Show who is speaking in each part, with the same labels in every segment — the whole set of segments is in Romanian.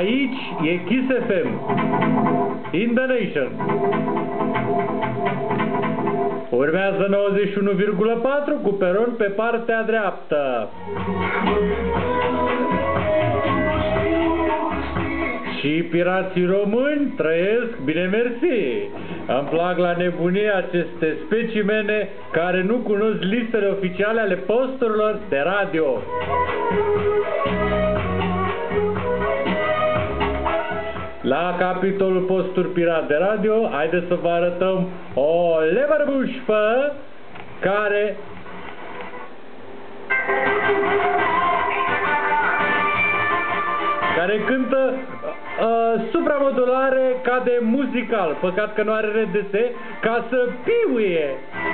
Speaker 1: Aici e Kiss FM, in the nation. Urmează 91,4 cu peron pe partea dreaptă. Și pirații români trăiesc bine mersi. Îmi plac la nebunie aceste specimene care nu cunosc listele oficiale ale posturilor de radio. La capitolul posturi pirat de radio, haideți să vă arătăm o leverbușfă care cântă supramodulare ca de muzical. Păcat că nu are RDS ca să piuie.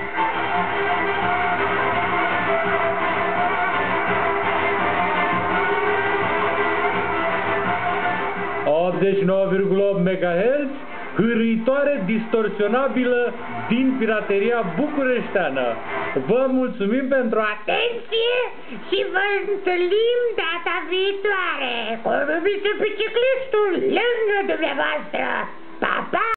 Speaker 1: MHz, hârâitoare distorsionabilă din pirateria bucureșteană. Vă mulțumim pentru
Speaker 2: atenție și vă întâlnim data viitoare cu biciclistul lângă dumneavoastră. Pa, pa!